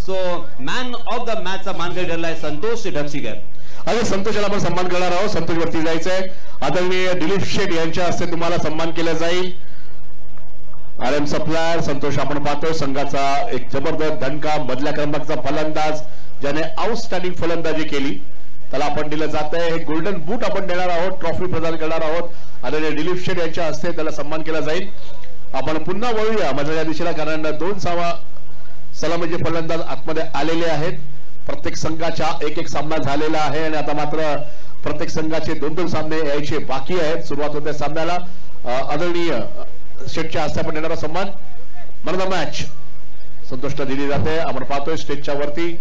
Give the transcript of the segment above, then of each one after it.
So man of the मॅचचा मानकरी ठरलाय संतोष ढगशीकर. अरे संतोषाला आपण सन्मान करणार आहोत. संतोष वरती जायचंय. आदरणीय दिलीप शेठ यांच्या हस्ते तुम्हाला सन्मान केला जाईल. RM सप्लायर संतोष आपण पाहतोय संघाचा एक जबरदस्त धनका मधल्या क्रमांकाचा फलंदाज ज्याने आउटस्टँडिंग फलंदाजी केली त्याला आपण दिलं जात आहे. हे गोल्डन बूट आपण देणार आहोत. ट्रॉफी प्रदान करणार आहोत. आदरणीय दिलीप शेठ यांच्या हस्ते त्याला सन्मान केला जाईल. आपण पुन्हा वळूया मधल्या दिशेला कारण 2 सलामीचे फलंदाज आतमध्ये आलेले आहेत. प्रत्येक संघाचा एक सामना झालेला आहे आणि आता मात्र प्रत्येक संघाचे 2-2 सामने यायचे बाकी आहेत. सुरुवात होते सामन्याला. आदरणीय शेठच्या हस्ते आपण देणारा सन्मान मन ऑफ द मॅच संतोषला दिली जाते. आपण पाहतोय स्टेजच्या वरती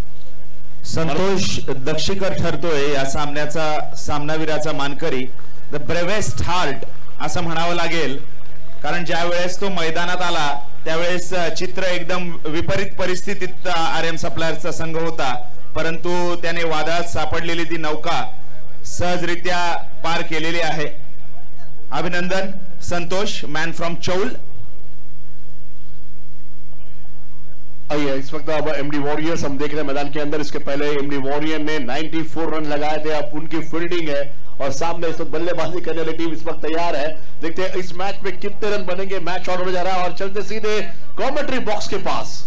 संतोष दक्षीकर ठरतोय या सामन्याचा सामनावीराचा मानकरी. द ब्रेवेस्ट हार्ट असं म्हणावं लागेल कारण ज्या वेळेस तो मैदानात आला त्यावेळेस चित्र एकदम विपरीत परिस्थितीत RM सप्लायर्सचा संघ होता परंतु त्याने वादात सापडलेली ती नौका सहजरित्या पार केलेली आहे. अभिनंदन संतोष मैन फ्रॉम चौल. आइए इस वक्त अब MD वॉरियर्स हम देख रहे हैं मैदान के अंदर. इसके पहले MD वॉरियर ने 94 रन लगाए थे. अब उनकी फील्डिंग है और सामने इस वक्त बल्लेबाजी करने वाली टीम इस वक्त तैयार है. देखते हैं इस मैच में कितने रन बनेंगे. मैच ऑन होने जा रहा है और चलते सीधे कमेंट्री बॉक्स के पास.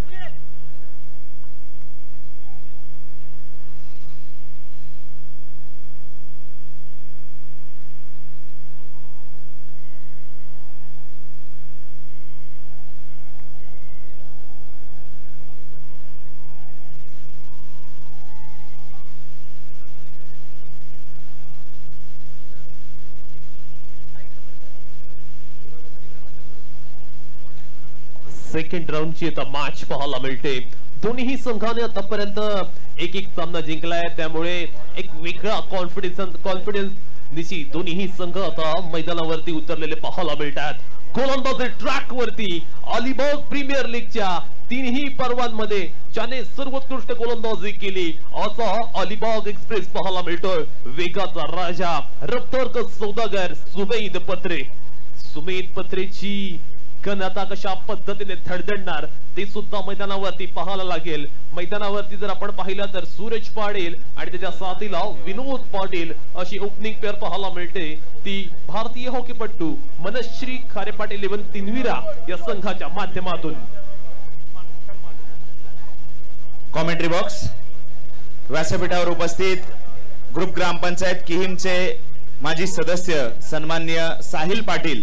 सेकंड राउंडची आता मॅच पाहायला मिळते. दोन्ही संघाने आतापर्यंत एक सामना जिंकलाय त्यामुळे एक वेगळा कॉन्फिडन्स दिशी दोन्ही संघ आता मैदानावरती उतरलेले पाहायला मिळतात. गोलंदाजी ट्रॅक वरती अलिबाग प्रीमियर लीगच्या 3ही पर्वांमध्ये ज्याने सर्वोत्कृष्ट गोलंदाजी केली असा अलिबाग एक्सप्रेस पाहायला मिळतोय. वेगाचा राजा रफ्तार सौदागर सुमेद पत्रेची कण आता कशा पद्धतीने धडधडणार ते सुद्धा मैदानावरती पाहायला लागेल. मैदानावरती जर आपण पाहिलं तर सूरज पाटील आणि त्याच्या साथीला विनोद पाटील अशी ओपनिंग पेअर पाहायला मिळते. ती भारतीय हॉकीपटू मनश्री खारे पाटील इवन तिनविरा या संघाच्या माध्यमातून. कॉमेंट्री बॉक्स व्यासपीठावर उपस्थित ग्रुप ग्रामपंचायत किहिमचे माजी सदस्य सन्माननीय साहिल पाटील,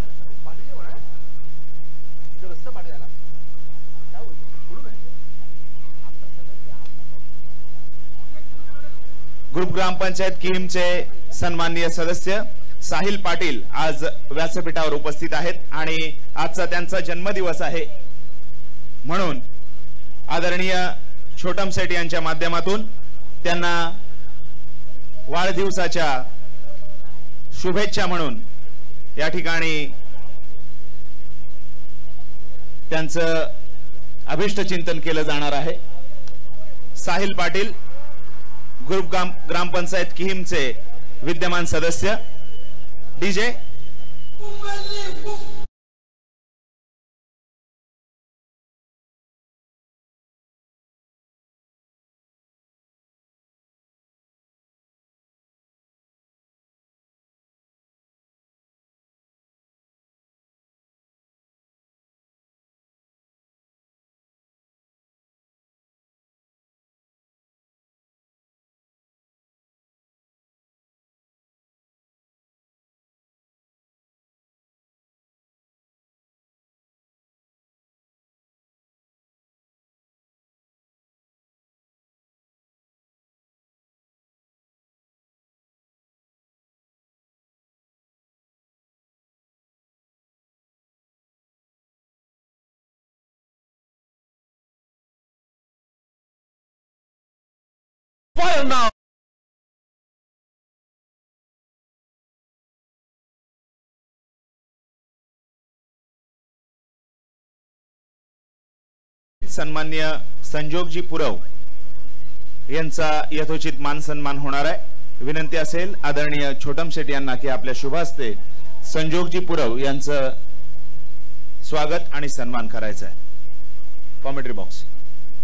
ग्रुप ग्रामपंचायत किहिमचे सन्माननीय सदस्य साहिल पाटील आज व्यासपीठावर उपस्थित आहेत आणि आजचा त्यांचा जन्मदिवस आहे म्हणून आदरणीय छोटम सेठ यांच्या माध्यमातून त्यांना वाढदिवसाच्या शुभेच्छा म्हणून या ठिकाणी त्यांचं अभिष्ट चिंतन केलं जाणार आहे. साहिल पाटील ग्रुप ग्रामपंचायत किहिमचे विद्यमान सदस्य. DJ fire now. सन्माननीय संजोगजी पुरव यांचा यथोचित मान सन्मान होणार आहे. विनंती असेल आदरणीय छोटम शेठ यांना की आपल्या शुभ हस्ते संजोगजी पुरव यांचं स्वागत आणि सन्मान करायचा आहे. कॉमेंट्री बॉक्स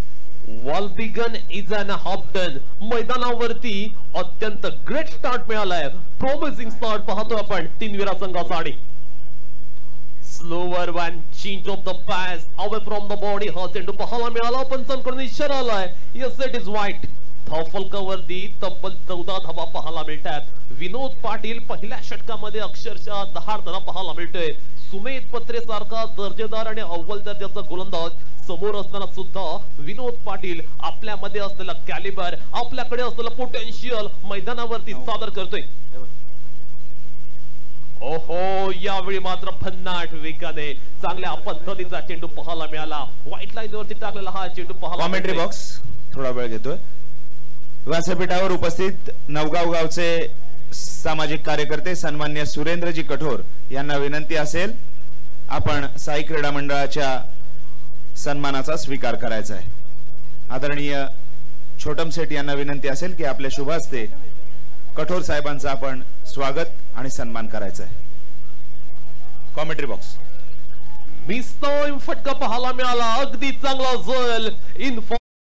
वाल्बिगन इज अन हॉप्टन मैदानावरती अत्यंत ग्रेट स्टार्ट मिळालाय. प्रॉमिसिंग स्टार्ट पाहतो आपण तीनवीरा संघासाठी. Slower one change of the pace away from the body हा चेंडू पाहायला मिळाला. पंचांकडून इशारा आलाय. यस इट इज वाईट. धावफलकावरती तब्बल 14 धावा पाहायला मिळतात. विनोद पाटील पहिल्या षटकामध्ये अक्षरशः 10 धावा पाहायला मिळतोय. सुमेध पत्रे सारखा दर्जेदार आणि अव्वल दर्जाचा गोलंदाज समोर असताना सुद्धा विनोद पाटील आपल्यामध्ये असलेला कॅलिबर आपल्याकडे असलेला पोटेन्शियल मैदानावरती सादर करतोय. ओहो यावेळी मात्र भन्नाट वेगाने चांगल्या पद्धतीचा चेंडू पाहायला मिळाला. व्हाईट लाईन वरती टाकलेला हा चेंडू पाहायला. कॉमेंट्री बॉक्स थोडा वेळ घेतोय. व्यासपीठावर उपस्थित नवगाव गावचे सामाजिक कार्यकर्ते सन्मान्य सुरेंद्रजी कठोर यांना विनंती असेल आपण साई क्रीडा मंडळाच्या सन्मानाचा स्वीकार करायचा आहे. आदरणीय छोटम सेठ यांना विनंती असेल की आपल्या शुभ हस्ते कठोर साहेबांचा आपण स्वागत आणि सन्मान करायचा आहे. Commentary box. मिस्टर फटका पाहायला मिळाला. अगदी चांगला झेल इन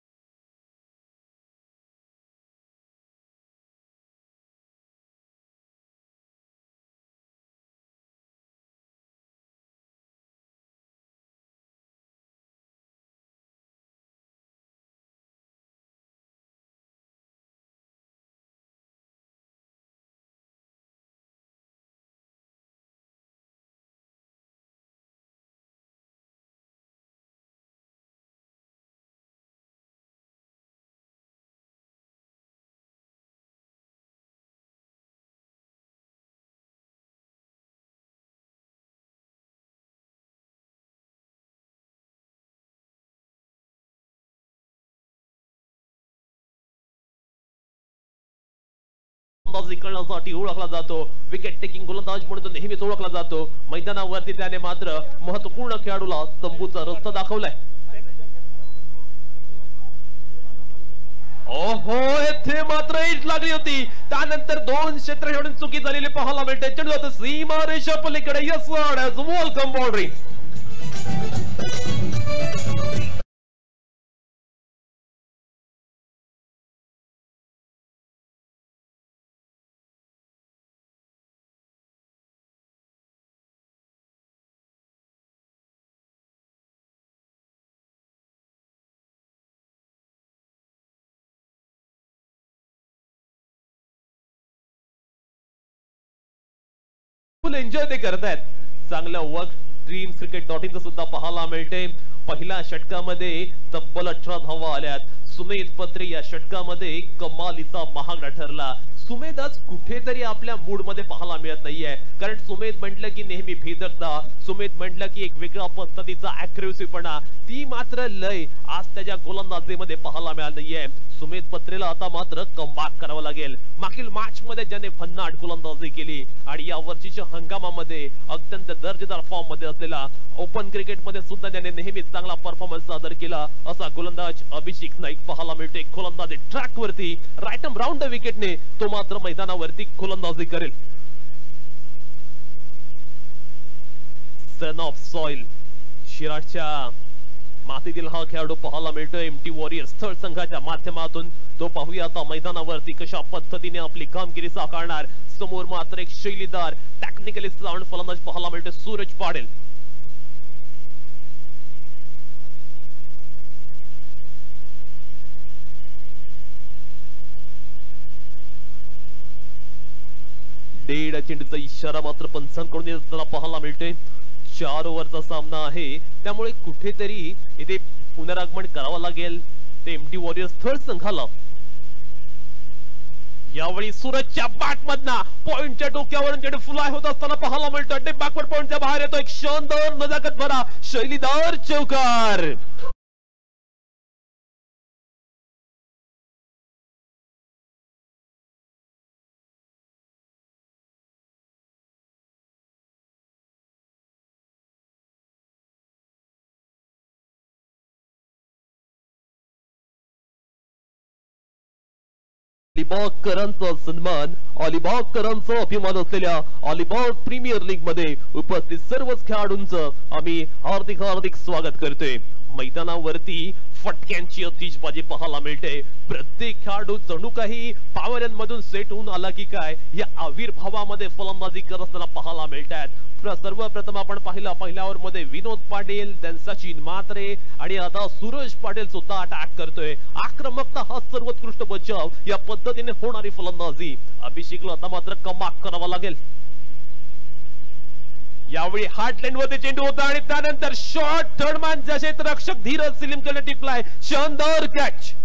करण्यासाठी ओळखला जातो. विकेट टेकिंग गोलंदाज म्हणून नेहमीच ओळखला जातो. मैदानावरती त्याने मात्र महत्वपूर्ण खेळाडूला तंबूचा रस्ता दाखवलाय. ओहो येथे मात्र इट लागली होती. त्यानंतर 2 क्षेत्ररक्षण चुकी झालेली पाहायला मिळते. चेंडू आता सीमा रेषा पलीकडे. Yes welcome boundary. Full enjoy ते करतायत. चांगलं वर्क ड्रीम्स क्रिकेट.in सुद्धा पाहायला मिळते. पहिल्या षटकामध्ये तब्बल 18 धावा आल्यात. सुमेध पत्रे या षटकामध्ये कमालीचा महागडा ठरला. सुमेध आज कुठेतरी आपल्या मूड मध्ये पाहायला मिळत नाहीये. कारण सुमेध म्हटलं की नेहमी भेदकता. सुमेध म्हटलं की एक वेगळ्या पद्धतीचा अॅग्रेसिव्हपणा ती मात्र लय आज त्याच्या गोलंदाजीमध्ये पाहायला मिळाली नाहीये. सुमेध पत्रेला आता मात्र कमबॅक करावं लागेल. मागील मॅच मध्ये ज्याने भन्नाट गोलंदाजी केली आणि या वर्षीच्या हंगामामध्ये अत्यंत दर्जेदार फॉर्म मध्ये असलेला ओपन क्रिकेट मध्ये सुद्धा त्याने नेहमीच चांगला परफॉर्मन्स सादर केला असा गोलंदाज अभिषेक नाईक पाहायला मिळते. गोलंदाजी ट्रॅक वरती राईट अँड राऊंड द विकेटने तो मात्र मैदानावरती गोलंदाजी करेल. सन ऑफ सॉइल शिराच्या मातीतील हा खेळाडू पाहायला मिळतो. एमटी वॉरियर्स थर्ड संघाच्या माध्यमातून तो पाहूया आता मैदानावरती कशा पद्धतीने आपली कामगिरी साकारणार. समोर मात्र एक शैलीदार टेक्निकली साऊंड फलंदाज पाहायला मिळतो सूरज पाटील. डेड चेंडूचा इशारा मात्र पंचांकडून पाहायला मिळतोय. 4 ओव्हरचा सामना आहे त्यामुळे कुठेतरी इथे पुनरागमन करावं लागेल ते एमटी वॉरियर्स थर्ड संघाला. यावेळी सूरजच्या बॅट मधना पॉइंटच्या डोक्यावरून चेंडू फ्लाय होत असताना पाहायला मिळतो. ते बॅकवर्ड पॉइंटच्या बाहेर येतो. एक शानदार नजाकत भरा शैलीदार चौकार. अलिबागकरांचा सन्मान अलिबागकरांचा अभिमान असलेल्या अलिबाग प्रीमियर लीग मध्ये उपस्थित सर्वच खेळाडूंचं आम्ही हार्दिक स्वागत करतोय. मैदानावरती फटक्यांची अतिशबाजी पाहायला मिळते. प्रत्येक खेळाडू जणू काही पॉवर मधून सेट होऊन आला की काय या आविर्भावामध्ये फलंदाजी करत असताना पाहायला मिळतात. सर्वप्रथम आपण पाहिलं पहिल्या ओव्हर मध्ये विनोद पाटील, सचिन म्हात्रे आणि आता सूरज पाटील सुद्धा अटॅक करतोय. आक्रमकता हा सर्वोत्कृष्ट बचाव या पद्धतीने होणारी फलंदाजी अभिषेकला आता मात्र कमाक करावा लागेल. यावेळी हार्टलँड वरती चेंडू होता आणि त्यानंतर शॉट थर्ड मॅन क्षेत्ररक्षक धीरज सिलिमकडे टिपलाय. शानदार कॅच.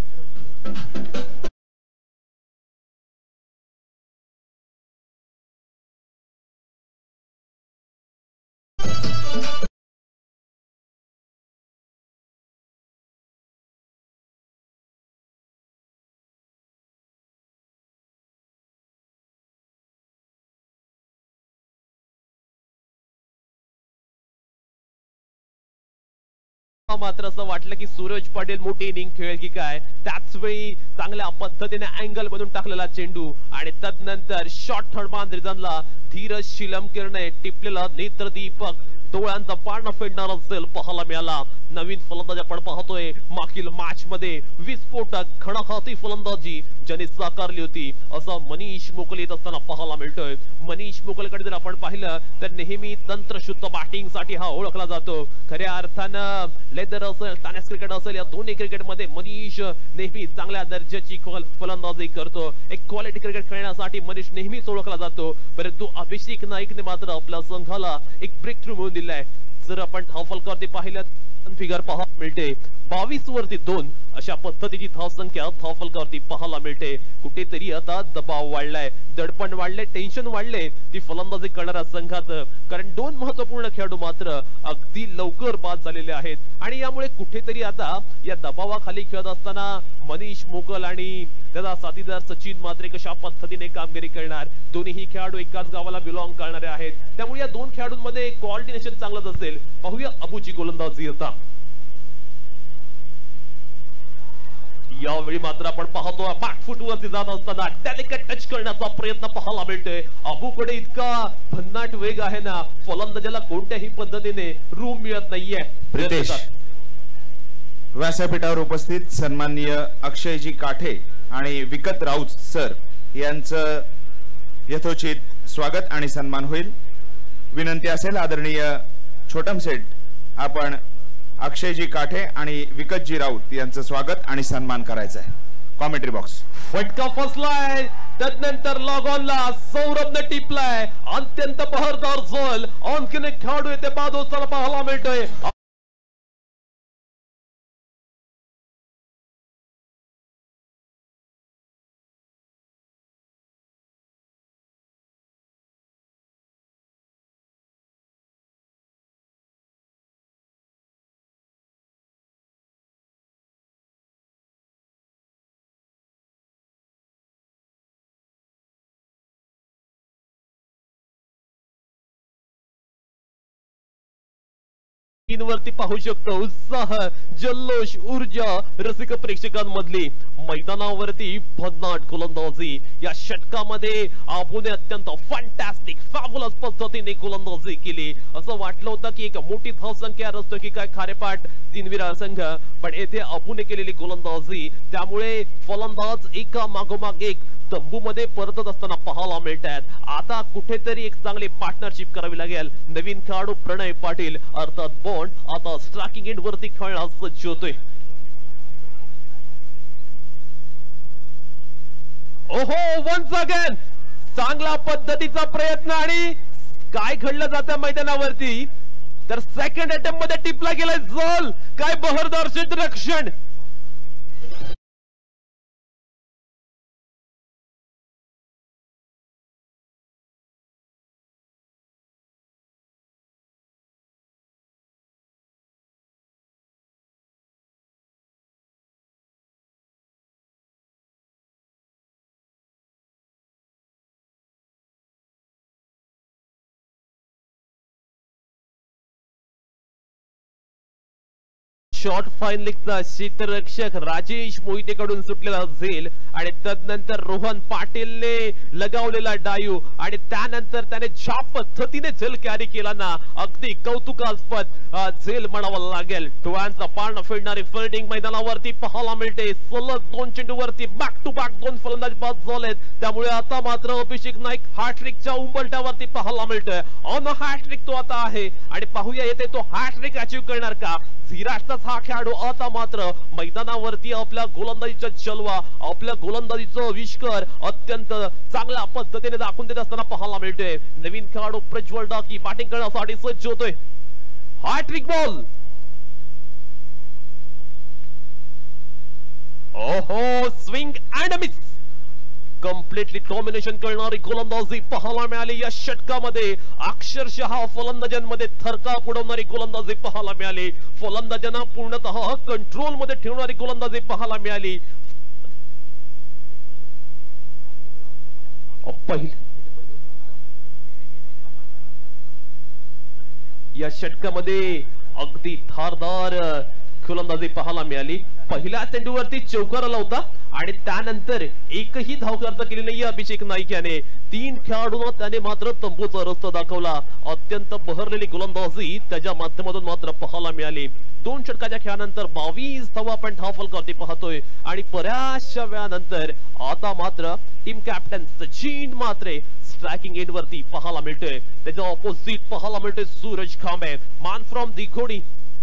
मात्र असं वाटलं की सूरज पाटील मोठी इनिंग खेळ की काय. त्याच वेळी चांगल्या पद्धतीने अँगल बनवून टाकलेला चेंडू आणि तदनंतर शॉर्ट थर्ड मान रिझनला धीरज शिलमकरने टिपलेला नेत्रदीपक डोळ्यांचा पारणा फेडणार असेल पाहायला मिळाला. नवीन फलंदाज आपण पाहतोय. मागील मॅच मध्ये विस्फोटक खणाखाती फलंदाजी ज्याने साकारली होती असं मनीष मोकल येत असताना पाहायला मिळतोय. मनीष मोकलकडे जर आपण पाहिलं तर नेहमी तंत्रशुद्ध बॅटिंग साठी हा ओळखला जातो. खऱ्या अर्थानं लेदर असेल टानेस क्रिकेट असेल या दोन्ही क्रिकेटमध्ये मनीष नेहमी चांगल्या दर्जाची फलंदाजी करतो. एक क्वालिटी क्रिकेट खेळण्यासाठी मनीष नेहमीच ओळखला जातो. परंतु अभिषेक नाईकने मात्र आपल्या संघाला एक ब्रेक थ्रू मिळवून दिलाय. जर आपण धावफलकावरती पाहिलं फिगर पाहायला मिळते 22 वरती 2 अशा पद्धतीची धाव संख्या धावफलकावरती पाहायला मिळते. कुठेतरी आता दबाव वाढलाय, दडपण वाढले, टेन्शन वाढले ती फलंदाजी करणाऱ्या संघाचं. कारण 2 महत्वपूर्ण खेळाडू मात्र अगदी लवकर बाद झालेले आहेत आणि यामुळे कुठेतरी आता या दबावाखाली खेळत असताना मनीष मोगल आणि त्याचा साथीदार सचिन म्हात्रे कशा पद्धतीने कामगिरी करणार. दोन्ही खेळाडू एकाच गावाला बिलॉंग करणारे आहेत. त्यामुळे या 2 खेळाडूंमध्ये कोऑर्डिनेशन चांगलंच असेल. पाहूया अबूची गोलंदाजी आता. यावेळी मात्र आपण पाहतो बॅक फुट वरती जात असताना डेलिकेट टच करण्याचा प्रयत्न पाहायला मिळतोय. अबूकडे इतका भन्नाट वेग आहे ना फलंदाजाला कोणत्याही पद्धतीने रूम मिळत नाहीये. प्रितेश व्यासपीठावर उपस्थित सन्माननीय अक्षयजी काठे आणि विकत राऊत सर यांचं यथोचित स्वागत आणि सन्मान होईल. विनंती असेल आदरणीय छोटम सेठ आपण अक्षयजी काठे आणि विकतजी राऊत यांचं स्वागत आणि सन्मान करायचं आहे. Commentary box. फटका फसलाय त्यानंतर लॉग ऑनला सौरभने टिपलाय. अत्यंत बहरदार झोल आणखीन एक खेळाडू येते बाद होताना पाहायला मिळतोय. वरती पाहू शकतो उत्साह, जल्लोष, ऊर्जा रसिक प्रेक्षकांमधली. मैदानावरती भन्नाट गोलंदाजी या षटकामध्ये आपण अत्यंत फॅन्टॅस्टिक फॅब्युलस पद्धतीने गोलंदाजी केली. असं वाटलं होतं की एक मोठी धावसंख्या रचतो की काय खारेपाट तीनविरा संघ, पण येथे आपण केलेली गोलंदाजी त्यामुळे फलंदाज एका मागोमाग एक तंबू मध्ये परतत असताना पाहायला मिळतात. आता कुठेतरी एक चांगली पार्टनरशिप करावी लागेल. नवीन खेळाडू प्रणय पाटील अर्थात बॉन्ड आता स्ट्रायकिंग एंड वरती खेळण्यास सज्ज होतोय. ओहो वन्स अगेन चांगला पद्धतीचा प्रयत्न आणि काय घडलं जातं मैदानावरती तर सेकंड अटेम्प्ट मध्ये टिपला गेलाय झोल. काय बहरदार क्षेत्ररक्षण. शॉर्ट फाईन लीगचा क्षेत्ररक्षक राजेश मोहितेकडून सुटलेला झेल आणि तदनंतर रोहन पाटीलने लगावलेला डायू आणि त्यानंतर त्याने ज्या पद्धतीने झेल कॅरी केला ना अगदी कौतुकास्पद झेल म्हणावं लागेल. डोळ्यांचा पारणा फेडणारी फिल्डिंग मैदानावरती पाहायला मिळते. सलग 2 चेंडूवरती बॅक टू बॅक 2 फलंदाज बाद झालेत. त्यामुळे आता मात्र अभिषेक नाईक हॅट्रिकच्या उंबरठ्यावरती पाहायला मिळतोय. ऑन हॅट्रिक तो आता आहे आणि पाहूया येते तो हॅट्रिक अचीव्ह करणार का. विराटचाच हा खेळाडू आता मात्र मैदानावरती आपल्या गोलंदाजीचा जलवा आपल्या गोलंदाजीचं आविष्कार अत्यंत चांगल्या पद्धतीने दाखवून देत असताना पाहायला मिळतोय. नवीन खेळाडू प्रज्वल डाकी बॅटिंग करण्यासाठी सज्ज होतोय. Hat trick ball. ओहो swing and miss. Completely domination करणारी गोलंदाजी पाहायला मिळाली या षटकामध्ये. अक्षरशः फलंदाजांमध्ये थरकाप उडवणारी गोलंदाजी पाहायला मिळाली. फलंदाजांना पूर्णतः कंट्रोल मध्ये ठेवणारी गोलंदाजी पाहायला मिळाली. या षटकामध्ये अगदी धारदार गोलंदाजी पाहायला मिळाली. पहिल्या चेंडूवरती चौकार आला होता आणि त्यानंतर एकही धाव खर्च केली नाही अभिषेक नाईक याने. 3 खेळाडूंना त्याने मात्र तंबूचा रस्ता दाखवला. अत्यंत बहरलेली गोलंदाजी त्याच्या माध्यमातून मात्र पाहायला मिळाली. 2 षटकाच्या खेळानंतर 22 धावा आपण धाव फलकावरती पाहतोय आणि बऱ्याचशा वेळानंतर आता मात्र team captain Sachin Matre striking end वरती पाहायला मिळतोय. त्याच्या ऑपोजिट पाहायला मिळतोय सूरज खांबे मान फ्रॉम दिघोडी.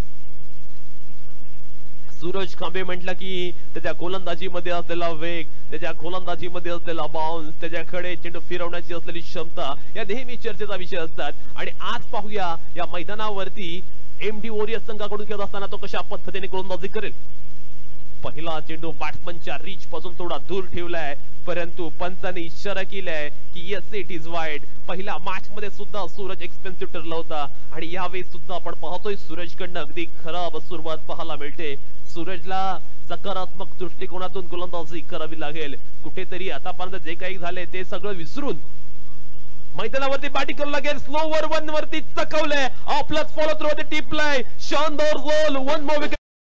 सूरज खांबे म्हटलं की त्याच्या गोलंदाजीमध्ये असलेला वेग त्याच्या गोलंदाजीमध्ये असलेला बाउन्स त्याच्याकडे चेंडू फिरवण्याची असलेली क्षमता या नेहमी चर्चेचा विषय असतात. आणि आज पाहूया या मैदानावरती एमडी वॉरियर्स संघाकडून खेळत असताना तो कशा पद्धतीने गोलंदाजी करेल. पहिला चेंडू बॅट्समनच्या रीच पासून थोडा दूर ठेवलाय परंतु पंचाने इशारा केलाय की येस इट इज वाईड. पहिल्या मॅच मध्ये सुद्धा सूरज एक्सपेन्सिव्ह ठरला होता आणि यावेळी सुद्धा आपण पाहतोय सूरजकडनं अगदी खराब सुरुवात पाहायला मिळते. सूरजला सकारात्मक दृष्टिकोनातून गोलंदाजी करावी लागेल. कुठेतरी आतापर्यंत जे काही झाले ते सगळं विसरून मैदानावरती बॅटिंग करावं लागेल. स्लोवर 1 वरती चकवलंय आपलाच फॉलो थ्रू मध्ये टिपलाय. शानदार गोल. 1 मोर विकेट.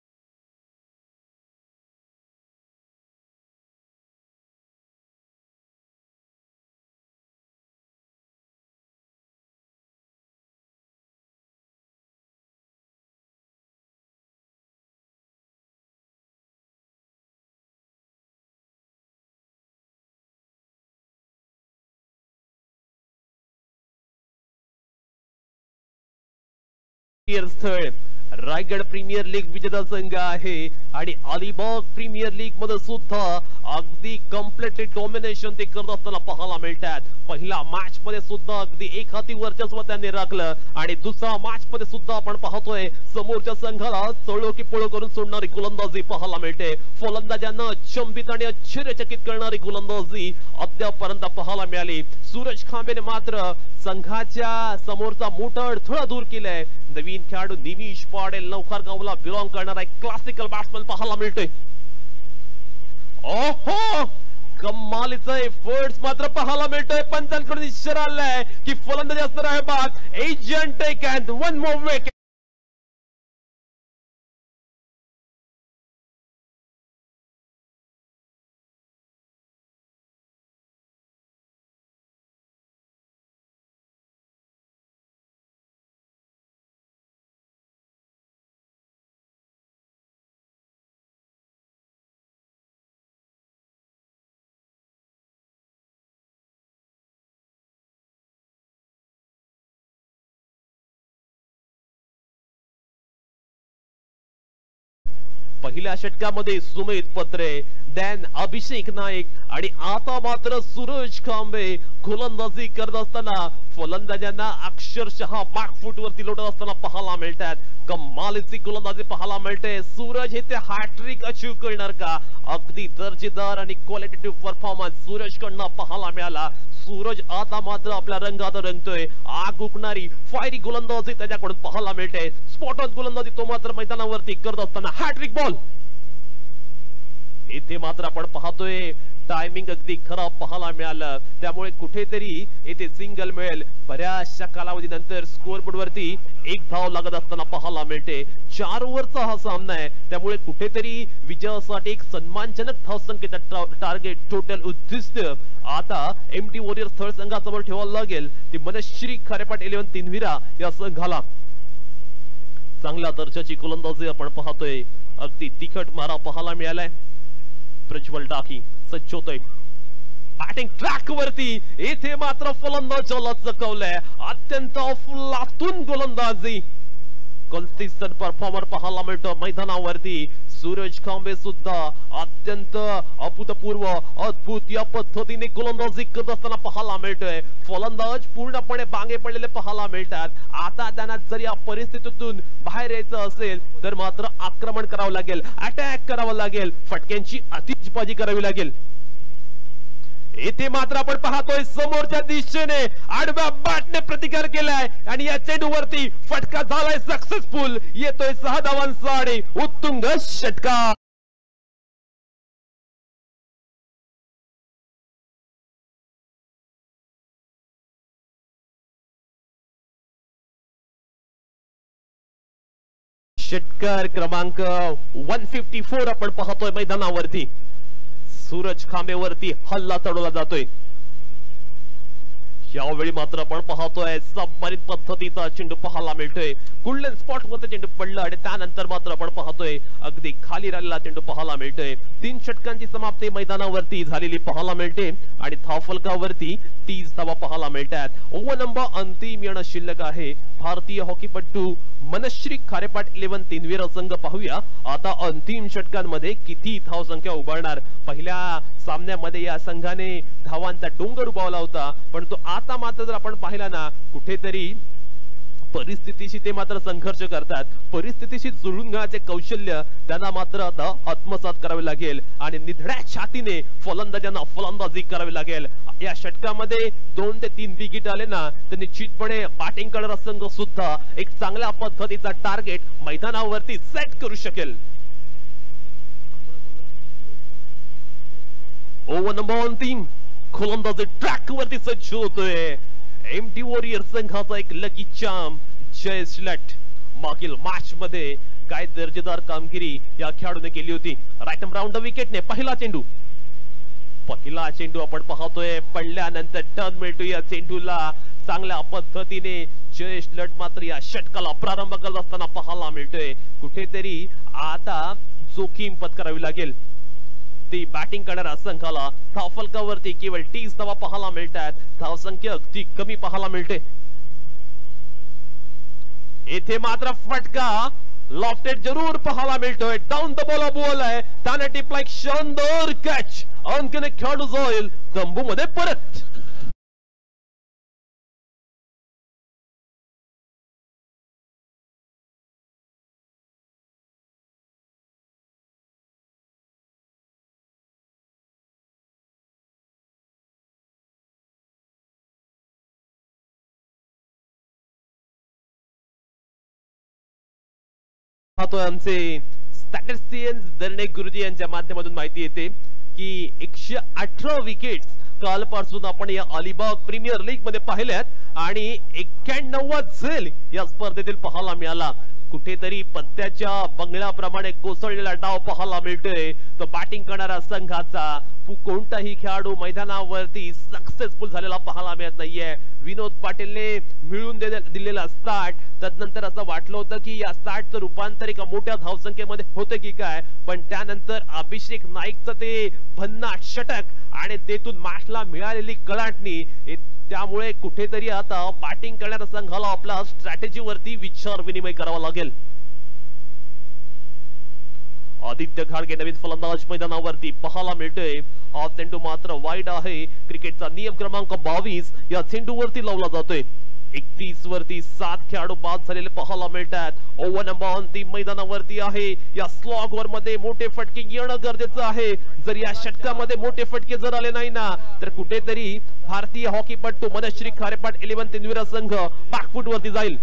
स्थळ रायगड प्रीमियर लीग विजेता संघ आहे आणि अलिबाग प्रीमियर लीग मध्ये सुद्धा अगदी कम्प्लीटली डॉमिनेशन ते करत असताना पाहायला मिळतात. पहिल्या मॅच मध्ये सुद्धा अगदी एक हाती वर्चस्व त्यांनी राखलं आणि दुसऱ्या मॅच मध्ये सुद्धा आपण पाहतोय समोरच्या संघाला सळो की पळो करून सोडणारी गोलंदाजी पाहायला मिळते. फलंदाजांना चंबित आणि आश्चर्यचकित करणारी गोलंदाजी अद्यापर्यंत पाहायला मिळाली. सूरज खांबेने मात्र संघाच्या समोरचा मोठा अडथळा दूर केलाय. नवीन खेळाडू निमिष पाटील नौखार गावला बिलॉंग करणारा एक क्लासिकल बॅट्समन पाहायला मिळतोय. ओहो कमालीचा एफर्ट्स मात्र पाहायला मिळतोय. पंचांकडून इशारा आलाय की फलंदाजी असणार आहे बाद. एजंट टेक अँड 1 मोर विकेट. पहिल्या षटकामध्ये सुमित पत्रे देन अभिषेक नाईक आणि आता मात्र सूरज खांबे गोलंदाजी करत असताना फलंदाजांना अक्षरशः बॅकफूट वरती लोटत असताना पाहायला मिळतात. कमालीची गोलंदाजी पाहायला मिळते. सूरज हे ते हॅट्रिक अचीव्ह करणार का. अगदी दर्जेदार आणि क्वालिटेटिव्ह परफॉर्मन्स सूरज कडनं पाहायला मिळाला. सूरज आता मात्र आपल्या रंगात रंगतोय. आग उकणारी फायरी गोलंदाजी त्याच्याकडून पाहायला मिळते. स्पॉट ऑन गोलंदाजी तो मात्र मैदानावरती करत असताना हॅट्रिक बॉल. इथे मात्र आपण पाहतोय टायमिंग अगदी खराब पाहायला मिळालं, त्यामुळे कुठेतरी इथे सिंगल मिळेल. बऱ्याचशा कालावधीनंतर स्कोअरबोर्ड वरती एक धाव लागत असताना पाहायला मिळते. 4 ओव्हरचा हा सामना आहे, त्यामुळे कुठेतरी विजयासाठी एक सन्मानजनक धावसंख्येचा टार्गेट टोटल उद्दिष्ट आता एमटी वॉरियर्स थर्ड संघासमोर ठेवायला लागेल. ती मनश्री खारेपाट 11 तिनविरा या संघाला. चांगल्या दर्जाची गोलंदाजी आपण पाहतोय, अगदी तिखट मारा पाहायला मिळालाय. प्रज्वल डाकी सज्ज होतोय बॅटिंग ट्रॅक वरती. इथे मात्र फलंदाजाला चकवलंय. अत्यंत अफलातून गोलंदाजी, कन्सिस्टंट परफॉर्मर पाहायला मिळतो मैदानावरती. सूरज खांबे सुद्धा अत्यंत अभूतपूर्व अद्भुत या पद्धतीने गोलंदाजी करत असताना पाहायला मिळतोय. फलंदाज पूर्णपणे बांगे पडलेले पाहायला मिळतात. आता त्यांना जर या परिस्थितीतून बाहेर यायचं असेल तर मात्र आक्रमण करावं लागेल, अटॅक करावं लागेल, फटक्यांची आतिषबाजी करावी लागेल. इथे मात्र आपण पाहतोय समोरच्या दिशेने आडव्या बॅटने प्रतिकार केलाय आणि या चेंडूवरती फटका झालाय सक्सेसफुल. येतोय 6 धावांचा आणि उत्तुंग षटकार. षटकार क्रमांक 154 आपण पाहतोय मैदानावरती. सूरज खांबेवरती हल्ला चढवला जातोय. यावेळी मात्र आपण पाहतोय सबमरीन पद्धतीचा चेंडू पाहायला मिळतोय. गोल्डन स्पॉट मध्ये चेंडू पडला आणि त्यानंतर मात्र आपण पाहतोय अगदी खाली राहिलेला चेंडू पाहायला मिळतोय. 3 षटकांची समाप्ती मैदानावरती झालेली पाहायला मिळते आणि धावफलकावरती 30 धावा पाहायला मिळतात. ओव्हर नंबर अंतिम येणं शिल्लक आहे. भारतीय हॉकीपटू मनश्री खारेपाट 11 तिनविरा संघ पाहूया आता अंतिम षटकांमध्ये किती धावसंख्या उभारणार. पहिल्या सामन्यामध्ये या संघाने धावांचा डोंगर उभारला होता, परंतु आता मात्र जर आपण पाहिला ना कुठेतरी परिस्थितीशी ते मात्र संघर्ष करतात. परिस्थितीशी जुळून घेण्याचे कौशल्य त्यांना मात्र आता आत्मसात करावे लागेल आणि निधड्या छातीने फलंदाजांना फलंदाजी करावी लागेल. या षटकामध्ये 2 ते 3 विकेट आले ना तर निश्चितपणे बॅटिंग करणारा संघ सुद्धा एक चांगल्या पद्धतीचा टार्गेट मैदानावरती सेट करू शकेल. ओव्हर नंबर 3 गोलंदाजी ट्रॅक वरती सज्ज होतोय. एमटी वॉरियर्स संघाचा एक लकी चाम जय स्लट. मागील मॅच मध्ये काय दर्जेदार कामगिरी या खेळाडूने केली होती. राईट राऊंड विकेटने पहिला चेंडू आपण पाहतोय. पडल्यानंतर टर्न मिळतो या चेंडूला. चांगल्या पद्धतीने जय स्लट मात्र या षटकाला प्रारंभ करत असताना पाहायला मिळतोय. कुठेतरी आता जोखीम पत्करावी लागेल. ती बॅटिंग करणाऱ्या संघाला धावफलकावरती केवळ 30 धावा पाहायला मिळतात. धावसंख्या अगदी कमी पाहायला मिळते. येथे मात्र फटका लॉफ्टेड जरूर पाहायला मिळतोय. डाऊन द बॉल आहे. त्याने टिपला एक शानदार कॅच. अंकने खेळाडू जाईल तंबू मध्ये परत. आमचे स्टॅटिस्टिशियन्स दर्णे गुरुजी यांच्या माध्यमातून माहिती येते की 118 विकेट्स कालपासून आपण या अलिबाग प्रीमियर लीग मध्ये पाहिल्यात आणि 91 झेल या स्पर्धेतील पाहायला मिळाला. कुठेतरी पत्त्याच्या बंगल्याप्रमाणे कोसळलेला डाव पाहायला मिळतोय. तो बॅटिंग करणाऱ्या संघाचा कोणताही खेळाडू मैदानावरती सक्सेसफुल झालेला पाहायला मिळत नाहीये. विनोद पाटीलने मिळून दिलेला स्टार्ट तदनंतर असं वाटलं होतं की या स्टार्टचं रूपांतर एका मोठ्या धावसंख्येमध्ये होतं की काय, पण त्यानंतर अभिषेक नाईकचं ते भन्नाट षटक आणि तेथून मॅचला मिळालेली कलाटणी, त्यामुळे कुठेतरी आता बॅटिंग करणाऱ्या संघाला आपल्या स्ट्रॅटेजीवरती विचार विनिमय करावा लागेल. आदित्य घाडगे नवीन फलंदाज मैदानावरती पाहायला मिळतोय. हा चेंडू मात्र वाईड आहे. क्रिकेटचा नियम क्रमांक 22 या चेंडूवरती लावला जातोय. 31 वरती 7 खेळाडू बाद झालेले पाहायला मिळतात. ओव्हर नंबर अंतिम मैदानावरती आहे. या स्लॉग वर मध्ये मोठे फटके येणं गरजेचं आहे. जर या षटकामध्ये मोठे फटके जर आले नाही ना तर कुठेतरी भारतीय हॉकीपटू मनश्री खारेपाट 11 तिनविरा संघ बॅकफूट वरती जाईल.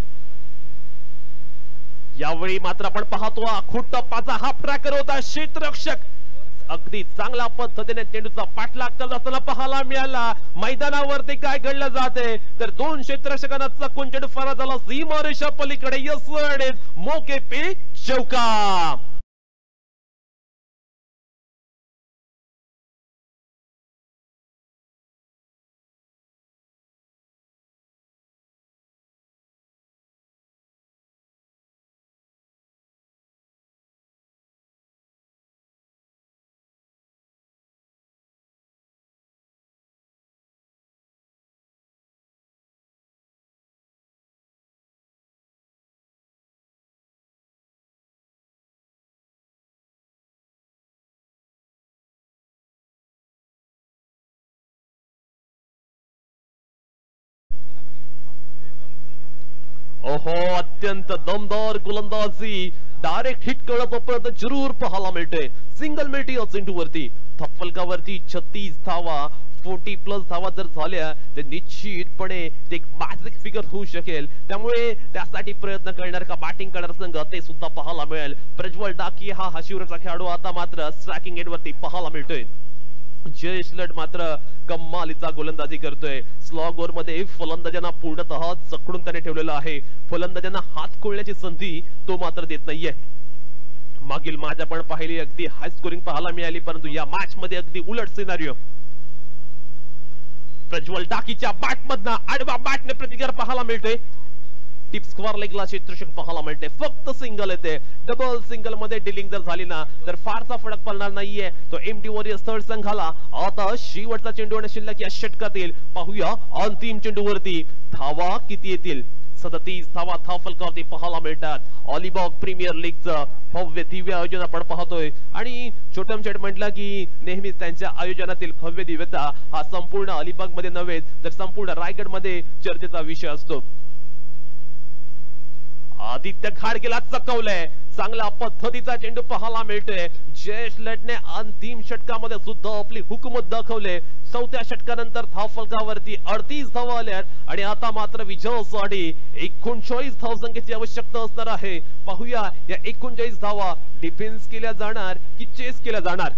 यावेळी मात्र आपण पाहतो खूप टप्पाचा हाफ ट्रॅकर होता. क्षेत्ररक्षक अगदी चांगल्या पद्धतीने चेंडूचा पाठलाग करत असताना पाहायला मिळाला. मैदानावरती काय घडलं जाते तर 2 क्षेत्ररक्षकांना चकून चेंडू फरार झाला सीमारेषा पलीकडे. यस मौके पे चौका. ओहो अत्यंत दमदार गोलंदाजी. डायरेक्ट हिट करत जरूर पाहायला मिळते. सिंगल मिळते या चेंडूवरती. फलकावरती 36 धावा 40+ धावा जर झाल्या तर निश्चितपणे ते एक मॅजिक फिगर होऊ शकेल. त्यामुळे त्यासाठी प्रयत्न करणार का बॅटिंग करणार संघ ते सुद्धा पाहायला मिळेल. प्रज्वल डाकी हा शिवराचा खेळाडू आता मात्र स्ट्रायकिंग एंड वरती पाहायला मिळतोय. जयेश लट मात्र कमालीचा गोलंदाजी करतोय. स्लॉग ओव्हर मध्ये फलंदाजांना पूर्णतः चकडून त्याने ठेवलेला आहे. फलंदाजांना हात खोलण्याची संधी तो मात्र देत नाहीये. मागील मॅच आपण पाहिली अगदी हाय स्कोरिंग पाहायला मिळाली परंतु या मॅच मध्ये अगदी उलट सिनारिओ. प्रज्वल डाकीच्या बॅट मधनं आडवा बॅटने प्रतिकार पाहायला मिळतोय. टिप स्क्वेअर लेगला क्षेत्ररक्षक पाहायला मिळते. फक्त सिंगल येते. डबल सिंगल मध्ये डिलिंग जर झाली ना तर फारसा फरक पडणार नाहीये. तो एमडी वॉरियर्स थर्ड संघाला आता शेवटचा चेंडू आणि शिल्लक या षटकातील. पाहूया अंतिम चेंडूवरती धावा किती येतील. 37 धावा फलकावरती पाहायला मिळतात. अलिबाग प्रीमियर लीगचं भव्य दिव्य आयोजन आपण पाहतोय आणि छोटम शेट म्हटलं की नेहमीच त्यांच्या आयोजनातील भव्य दिव्यता हा संपूर्ण अलिबाग मध्ये नव्हे तर संपूर्ण रायगड मध्ये चर्चेचा विषय असतो. आदित्य घाडगेला चकवलंय. चांगल्या पद्धतीचा चेंडू पाहायला मिळतोय. जयेश लटने अंतिम षटकामध्ये सुद्धा आपली हुकूमत दाखवले. 4थ्या षटकानंतर धावफलकावरती 38 धावा आल्यात आणि आता मात्र विजयासाठी 39 धावसंख्येची आवश्यकता असणार आहे. पाहूया या 39 धावा डिफेन्स केल्या जाणार की चेस केल्या जाणार.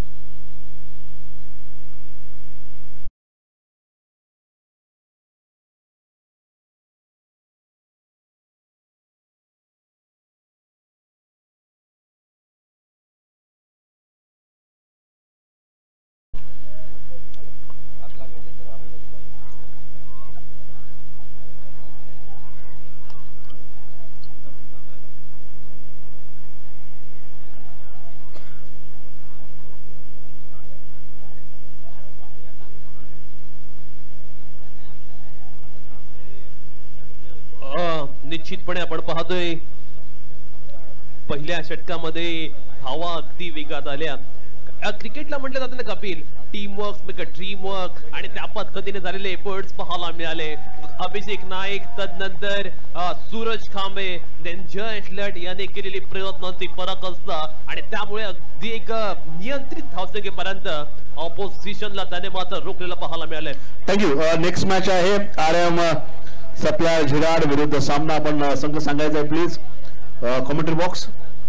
निश्चितपणे आपण पाहतोय पहिल्या षटकामध्ये धावा अगदी वेगात आल्या. क्रिकेटला म्हटलं जातं ना Kapil team work dream work आणि त्या पद्धतीने झालेले एफर्ट्स पाहायला मिळाले. अभिषेक नाईक तदनंतर सूरज खांबे जयेश लट यांनी केलेली प्रयत्नांची परत असतं आणि त्यामुळे अगदी एक नियंत्रित धावसंख्येपर्यंत ऑपोजिशनला त्याने मात्र रोखलेलं पाहायला मिळालंय. थँक्यू. नेक्स्ट मॅच आहे RM सप्लायर झिराड विरुद्ध सामना. आपण संघ सांगायचा आहे प्लीज कमेंट्री बॉक्स.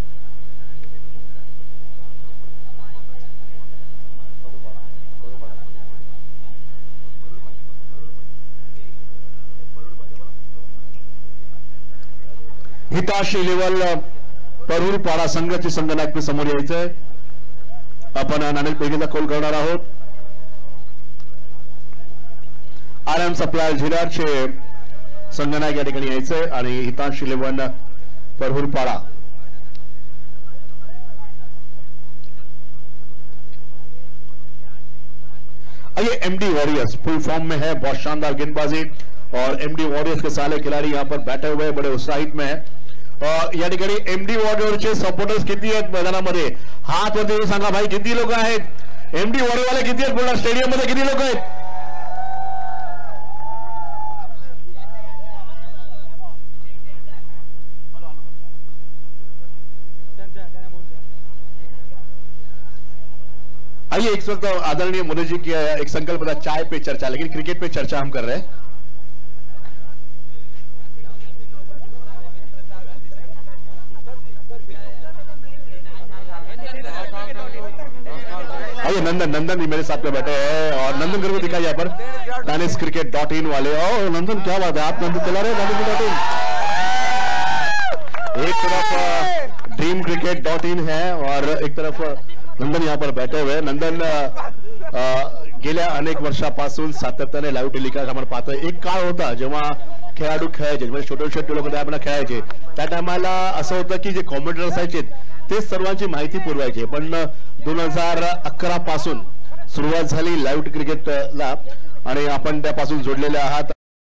हिताशी लेवल परूर पाडा संघाची संघनायक समोर यायचंय. आपण नाणेल पेढीचा कौल करणार आहोत. RM सप्लायर झिराडचे संघनायक या ठिकाणी यायचंय आणि हितांश 11 परहुरपाड़ा. आइए एमडी वॉरियर्स फुल फॉर्म में है. बहुत शानदार गेंदबाजी और एमडी वॉरियर्स के सारे खिलाड़ी यहाँ पर बैठे हुए बड़े उत्साहित में है. या ठिकाणी एमडी वॉरियर्सचे सपोर्टर्स किती आहेत मैदानामध्ये हात वरती सांगा भाई किती लोक आहेत. एमडी वॉरियर वाले किती आहेत बोला. स्टेडियम मध्ये किती लोक आहेत. आइए इस वक्त आदरणीय मोदी जी की एक संकल्प था चाय पे चर्चा, लेकिन क्रिकेट पे चर्चा हम कर रहे हैं. ये नंदन नंदन भी मेरे साथ में बैठे हैं और नंदन करके दिखाई यहाँ पर daniscricket.in वाले। ओ नंदन क्या बात है, आप नंदन चला रहे daniscricket.in। एक तरफ dreamcricket.in है और एक तरफ नंदन यहाँ पर बैठे हुए। नंदन गेल्या अनेक वर्षापासून सातत्याने लाईव्ह टेलिकास्ट आपण पाहतोय। एक काळ होता जेव्हा खेळाडू खेळायचे, म्हणजे छोटे छोटे लोक त्यावेळेला खेळायचे, त्या टायमाला असं होतं की जे कॉमेंटेटर असायचे ते सर्वांची माहिती पुरवायचे। पण 2011 पासून सुरुवात झाली लाईव्ह क्रिकेटला आणि आपण त्यापासून जोडलेले आहात।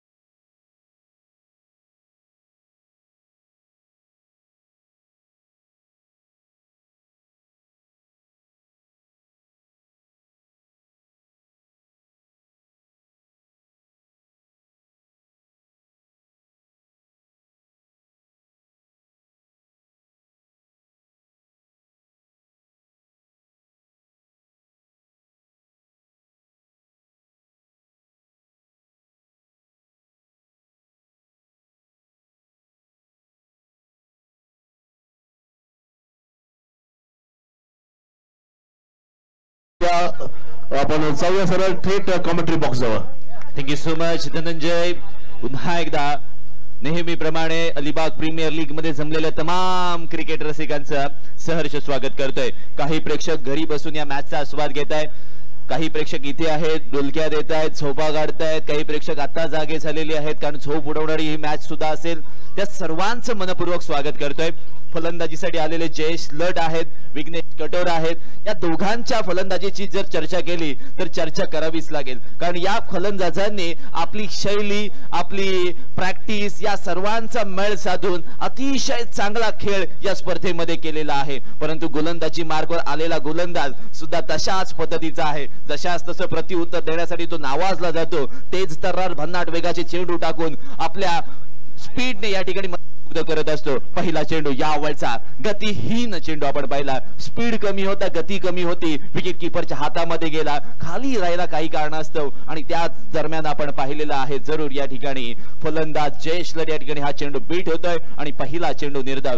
आपण जाऊया सरळ थेट कॉमेंट्री बॉक्स जवळ। Thank you so much Dhananjay. पुन्हा एकदा नेहमीप्रमाणे अलिबाग प्रीमियर लीग मध्ये जमलेल्या तमाम क्रिकेट रसिकांचं सहर्ष स्वागत करतोय। काही प्रेक्षक घरी बसून या मॅचचा आस्वाद घेत आहेत, काही प्रेक्षक इथे आहेत, डुलक्या देत आहेत, झोपा काढतायत, काही प्रेक्षक आता जागे झालेले आहेत कारण झोप उडवणारी ही मॅच सुद्धा असेल। त्या सर्वांचं मनपूर्वक स्वागत करतोय। फलंदाजीसाठी आलेले जयेश लट आहेत, विघ्नेश कटोर आहेत। या दोघांच्या फलंदाजीची जर चर्चा केली तर चर्चा करावीच लागेल, कारण या फलंदाजांनी आपली शैली, आपली प्रॅक्टिस या सर्वांचा मेळ साधून अतिशय चांगला खेळ या स्पर्धेमध्ये केलेला आहे। परंतु गोलंदाजी मार्गावर आलेला गोलंदाज सुद्धा तशाच पद्धतीचा आहे, जशास तसं प्रत्युत्तर देण्यासाठी तो नावाजला जातो। तेच तर्रार भन्नाट वेगाचे चेंडू टाकून आपल्या स्पीडने या ठिकाणी करत असतो। पहिला चेंडू यावेळचा गतिहीन चेंडू आपण पाहिला, स्पीड कमी होता, गती कमी होती, विकेट कीपरच्या हातामध्ये गेला, खाली राहिला काही कारणास्तव आणि त्या दरम्यान आपण पाहिलेला आहे जरूर या ठिकाणी फलंदाज जयेश लट या ठिकाणी हा चेंडू बीट होतोय आणि पहिला चेंडू निर्धाव।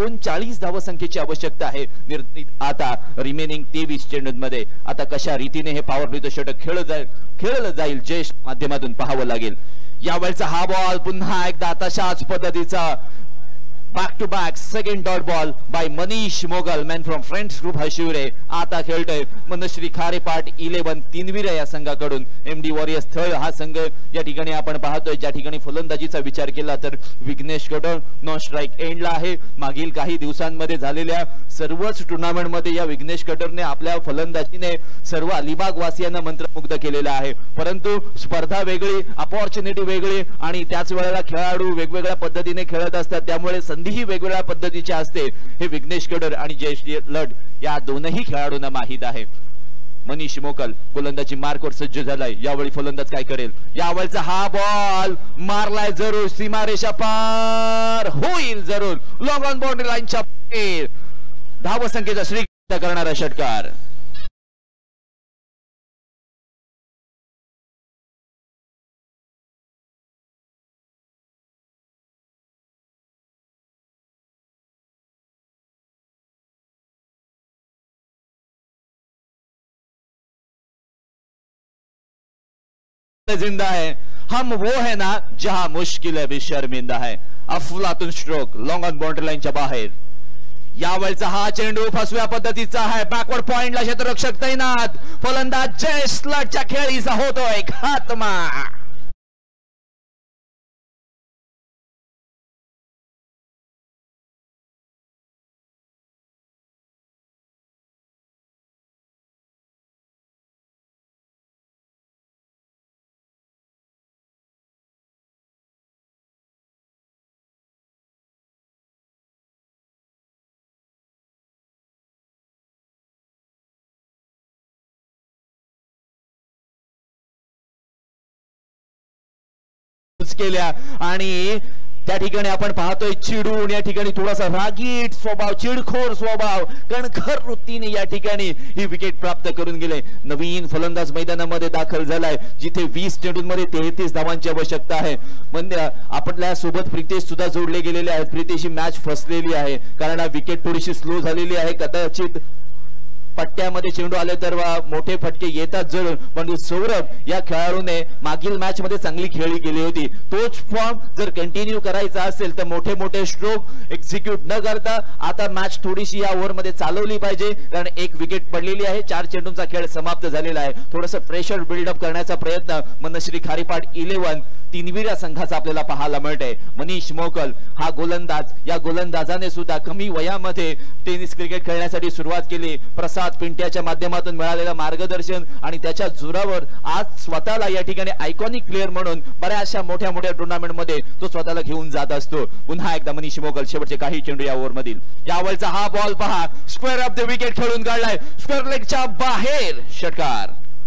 39 धावसंख्येची आवश्यकता आहे निर्धारित आता रिमेनिंग 23 चेंडूंमध्ये। आता कशा रीतीने हे पॉवर प्लेचं षटक खेळलं जाईल जयेश माध्यमातून पाहावं लागेल। यावेळचा हा बॉल पुन्हा एकदा तशाच पद्धतीचा back to back second dot ball by Manish Mogal, man from Friends Group हशिवरे। आता खेळतोय मनश्री खारेपाट 11 तीनवीरा या संघाकडून। MD वॉरियर्स थळ हा संघ या ठिकाणी आपण पाहतोय, ज्या ठिकाणी फलंदाजीचा विचार केला तर विघ्नेश कटोर नॉन स्ट्राइक एंडला आहे। मागील काही दिवसांमध्ये झालेल्या सर्वच टुर्नामेंट मध्ये या विघ्नेश कटोरने आपल्या फलंदाजीने सर्व अलिबाग वासियांना मंत्रमुग्ध केलेला आहे। परंतु स्पर्धा वेगळी, अपॉर्च्युनिटी वेगळी आणि त्याच वेळेला खेळाडू वेगवेगळ्या पद्धतीने खेळत असतात, त्यामुळे संधी वेगवेगळ्या पद्धतीची असते हे विघ्नेश कटोर आणि जयेश लट या दोनही खेळाडूंना माहित आहे। मनीष मोकल गोलंदाजी मार्कवर सज्ज झालाय, यावेळी फलंदाज काय करेल? यावेळचा हा बॉल मारलाय जरूर, सीमारेषा पार होईल जरूर, लॉंग ऑन बाउंड्री लाईनच्या बाहेर धावसंख्येचा श्रीगंध करणारा षटकार। जिंदा है हम वो है ना जहां मुश्किल है भी शर्मिंदा है। अफलातून स्ट्रोक लॉंग ऑन बाउंड्री लाईनच्या बाहेर। यावेळचा हा चेंडू फसव्या पद्धतीचा आहे, बॅकवर्ड पॉइंटला क्षेत्ररक्षक तैनात, फलंदाज जयेश लटच्या खेळीचा होतोय खात्मा। केल्या आणि त्या ठिकाणी आपण पाहतोय चिडून या ठिकाणी थोडासा रागीट स्वभाव, चिडखोर स्वभाव, कणखर वृत्तीने या ठिकाणी ही विकेट प्राप्त करून गेले। नवीन फलंदाज मैदानामध्ये दाखल झालाय, जिथे 20 चेंडूंमध्ये 33 धावांची आवश्यकता आहे। म्हणजे आपल्या सोबत प्रितेश सुद्धा जोडले गेलेले आहेत। प्रितेशची मॅच फसलेली आहे कारण विकेट थोडीशी स्लो झालेली आहे, कदाचित पट्ट्यामध्ये चेंडू आले तर मोठे फटके येतात जरूर, पण सौरभ या खेळाडूने मागील मॅच मध्ये चांगली खेळी केली होती. तोच फॉर्म जर कंटिन्यू करायचा असेल तर मोठे मोठे स्ट्रोक एक्झिक्यूट न करता आता मॅच थोडीशी या ओव्हर मध्ये चालवली पाहिजे, कारण एक विकेट पडलेली आहे. 4 चेंडूंचा खेळ समाप्त झालेला आहे. थोडंसं प्रेशर बिल्डअप करण्याचा प्रयत्न मनश्री खारीपाट 11 तीनविरा संघाचा आपल्याला पाहायला मिळतंय. मनीष मोकल हा गोलंदाज, या गोलंदाजाने सुद्धा कमी वयामध्ये टेनिस क्रिकेट खेळण्यासाठी सुरुवात केली. प्रसाद पिंट्याच्या माध्यमातून मिळालेलं मार्गदर्शन आणि त्याच्या जोरावर आज स्वतःला या ठिकाणी आयकॉनिक प्लेअर म्हणून बऱ्याचशा मोठ्या मोठ्या टुर्नामेंट मध्ये तो स्वतःला घेऊन जात असतो. पुन्हा एकदा मनीष मोकल शेवटचे काही चेंडू या ओव्हर मधील. यावेळचा हा बॉल पहा, स्क्वेअर ऑफ द विकेट खेळून काढलाय, स्क्वेअर लेगच्या बाहेर षटकार.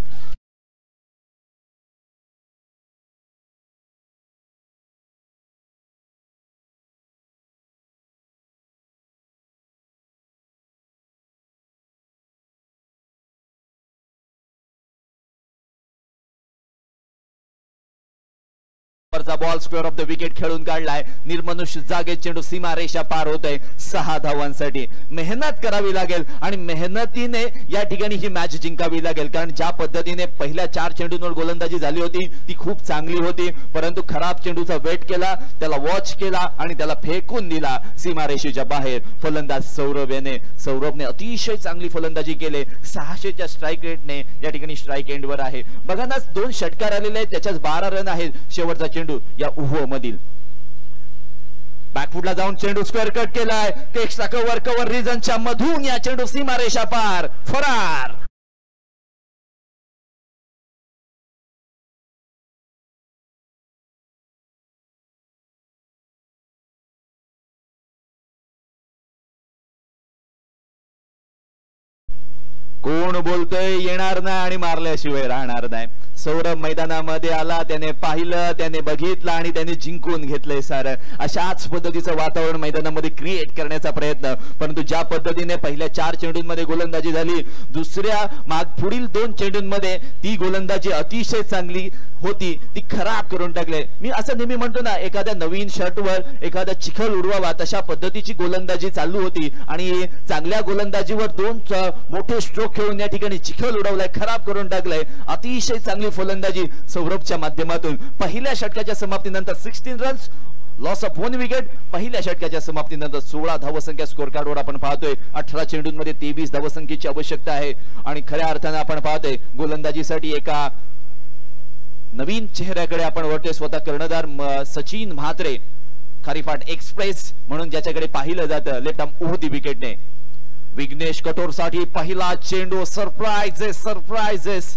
Ball square off the wicket खेळून काढलाय. निर्मनुष्य जागेत चेंडू सीमा रेषा पार होतोय 6 धावांसाठी. मेहनत करावी लागेल आणि मेहनतीने या ठिकाणी ही मॅच जिंकावी लागेल, कारण ज्या पद्धतीने पहिल्या 4 चेंडूंवर गोलंदाजी झाली होती ती खूप चांगली होती, परंतु खराब चेंडूचा वेट केला, त्याला वॉच केला आणि त्याला फेकून दिला सीमा रेषेच्या बाहेर. फलंदाज सौरभने अतिशय चांगली फलंदाजी केली. 600च्या स्ट्राईक रेटने या ठिकाणी स्ट्राईक एंडवर आहे. बघा ना, 2 षटकार आलेले आहेत, त्याच्याच 12 रन आहेत. शेवटचा चेंडू या उहो मधील बॅकफुटला जाऊन चेंडू स्क्वेअर कट केलाय. एक्स्ट्रा कव्हर रिजनच्या मधून या चेंडू सीमा रेषा पार, फरार. कोण बोलतोय येणार नाही आणि मारल्याशिवाय राहणार नाही. सौरभ मैदानामध्ये आला, त्याने पाहिलं, त्याने बघितलं आणि त्याने जिंकून घेतलंय सारं. अशाच पद्धतीचं वातावरण मैदानामध्ये क्रिएट करण्याचा प्रयत्न, परंतु ज्या पद्धतीने पहिल्या 4 चेंडूंमध्ये गोलंदाजी झाली, दुसऱ्या पुढील 2 चेंडूंमध्ये ती गोलंदाजी अतिशय चांगली होती, ती खराब करून टाकले. मी असं नेहमी म्हणतो ना, एखाद्या नवीन शर्टवर एखादा चिखल उडवावा तशा पद्धतीची गोलंदाजी चालू होती आणि चांगल्या गोलंदाजीवर 2 मोठे स्ट्रोक खेळून या ठिकाणी चिखल उडवलाय, खराब करून टाकलाय. अतिशय चांगली फलंदाजी सौरभच्या माध्यमातून. पहिल्या षटकाच्या समाप्तीनंतर 16 रन्स, लॉस ऑफ 1 विकेट. पहिल्या षटकाच्या समाप्तीनंतर 16 धावसंख्या स्कोर कार्डवर आपण पाहतोय. 18 चेंडूंमध्ये 23 धावसंख्येची आवश्यकता आहे आणि खऱ्या अर्थाने आपण पाहतोय गोलंदाजीसाठी एका नवीन चेहऱ्याकडे आपण वळतोय. स्वतः कर्णधार सचिन म्हात्रे, खारीपाट एक्सप्रेस म्हणून ज्याच्याकडे पाहिलं जातं, लेफ्ट आर्म ओव्हर द विकेटने. विघ्नेश कठोर साठी पहिला चेंडू. सरप्राइजेस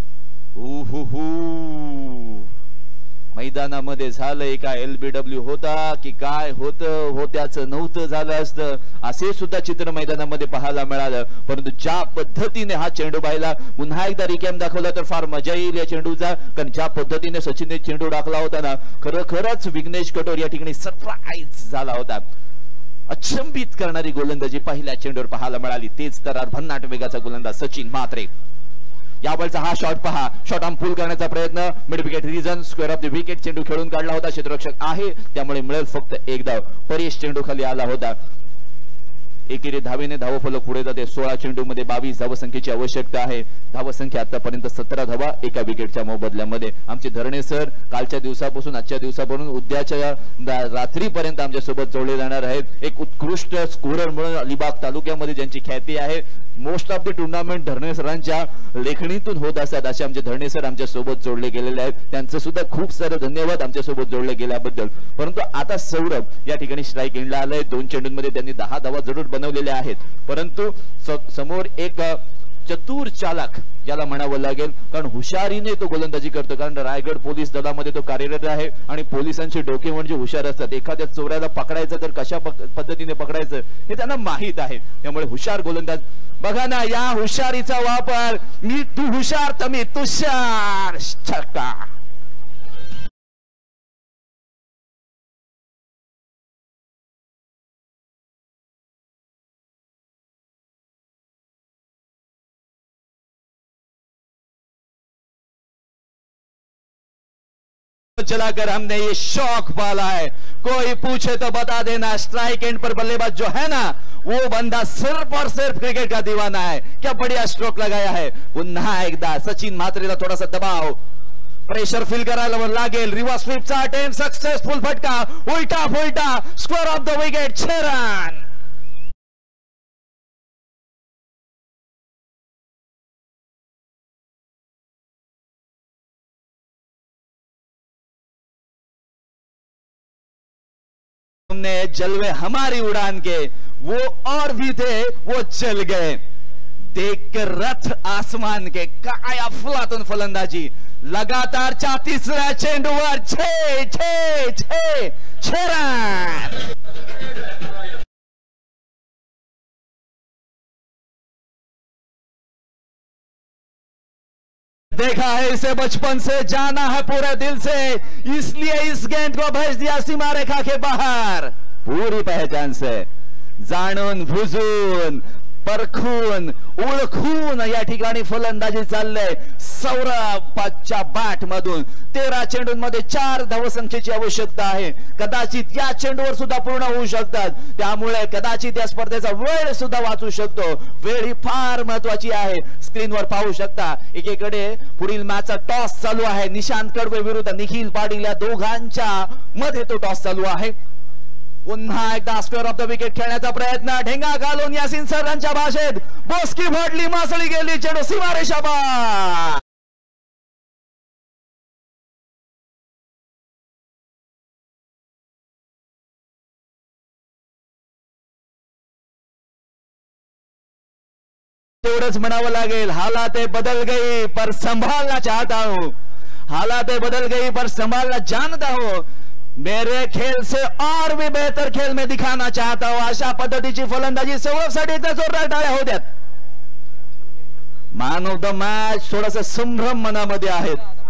मैदानामध्ये झालंय का LBW होता की काय होतं, होत्याचं नव्हतं झालं असतं असे सुद्धा चित्र मैदानामध्ये पाहायला मिळालं. परंतु ज्या पद्धतीने हा चेंडू पाहिला, पुन्हा एकदा रिकॅम दाखवला तर फार मजा येईल या चेंडूचा, कारण ज्या पद्धतीने सचिनने चेंडू टाकला होता ना, खरंच विघ्नेश कठोर या ठिकाणी सरप्राईज झाला होता. अचंबित करणारी गोलंदाजी पहिल्या चेंडूवर पाहायला मिळाली. तेच तर भन्नाट वेगाचा गोलंदाज सचिन म्हात्रे. यावेळचा हा शॉट पहा, शॉट आर्म पुल करण्याचा प्रयत्न, mid wicket region, square off the wicket चेंडू खेळून काढला होता. क्षेत्ररक्षक आहे त्यामुळे मिळेल फक्त 1 धाव. परेश चेंडू खाली आला होता. एकेरी धावेने धावफलक पुढे जाते. 16 चेंडूमध्ये 22 धावसंख्येची आवश्यकता आहे. धावसंख्या आतापर्यंत 17 धावा एका विकेटच्या मोबदल्यामध्ये. आमचे धरणे सर कालच्या दिवसापासून आजच्या दिवसापासून उद्याच्या रात्रीपर्यंत आमच्या सोबत जोडले जाणार आहेत. एक उत्कृष्ट स्कोरर म्हणून अलिबाग तालुक्यामध्ये ज्यांची ख्याती आहे, मोस्ट ऑफ द टुर्नामेंट धरणे सरांच्या लेखणीतून होत असतात, असे आमचे धरणे सर आमच्या सोबत जोडले गेलेले आहेत. त्यांचं सुद्धा खूप सारे धन्यवाद आमच्या सोबत जोडले गेल्याबद्दल. परंतु आता सौरभ या ठिकाणी स्ट्राईक एंडला आलाय. 2 चेंडूंमध्ये त्यांनी 10 धावा जरूर बनवलेल्या आहेत, परंतु समोर एक चतुर चालक याला म्हणावं लागेल, कारण हुशारीने तो गोलंदाजी करतो. कारण रायगड पोलीस दलामध्ये तो कार्यरत आहे आणि पोलिसांचे डोके म्हणजे हुशार असतात. एखाद्या चोराला पकडायचं तर कशा पद्धतीने पकडायचं हे त्यांना माहित आहे. त्यामुळे हुशार गोलंदाज. बघा ना, या हुशारीचा वापर, मी तू हुशार तर मी तुषार. छक्का. चलाकर हमने ये शौक पाला है। कोई पूछे तो बता देना, स्ट्राइक एंड पर बल्लेबाज जो है ना, वो बंदा सिर्फ और सिर्फ क्रिकेट का दीवाना है। क्या बढ़िया स्ट्रोक लगाया है। पुन्हा एकदा सचिन म्हात्रेला थोडासा दबाव, प्रेशर फील करायला लागेल। रिव्हर्स स्वीपचा अटेम्प्ट सक्सेसफुल, फटका उलटा फुलटा, score off the wicket 6 run. हमने जलवे हमारी उड़ान के वो और भी थे, वो चल गए। देखकर रथ आसमान के, काय अफलातून फलंदाजी। लगातार 34व्या चेंडूवर 6 रन। देखा है इसे बचपन से, जाना है पूरे दिल से, इसलिए इस गेंद को भेज दिया सीमा रेखा के बाहर। पूरी पहचान से, जाणून बुजून परखून ओळखून या ठिकाणी फलंदाजी चाललंय सौरभच्या बॅट मधून। 13 चेंडूंमध्ये 4 धावसंख्येची आवश्यकता आहे। कदाचित या चेंडूवर सुद्धा पूर्ण होऊ शकतात, त्यामुळे कदाचित या स्पर्धेचा वेळ सुद्धा वाचू शकतो। वेळ ही फार महत्वाची आहे। स्क्रीनवर पाहू शकता, एकीकडे पुढील मॅचचा टॉस चालू आहे। निशांत कडवे विरुद्ध निखिल पाटील या दोघांच्या मध्ये तो टॉस चालू आहे। पुन्हा एकदा स्क्वेअर ऑफ द विकेट खेळण्याचा प्रयत्न, ढेंगा घालून यासिन सरांच्या भाषेत बोस्की फाटली, मासळी गेली, चेंडू सीमारेषा पार। तेवढंच म्हणावं लागेल, हालातें बदल गई पर संभालना चाहता हूं, हालातें बदल गई पर संभालना जानता हूं, मेरे खेल से और भी बेहतर खेल में दिखाना चाहता हूं। अशा पद्धतीची फलंदाजी सौरभसाठी एकदा जोरदार टाळ्या होऊ द्यात। मॅन ऑफ द मॅच थोडासा संभ्रम मनामध्ये आहेत।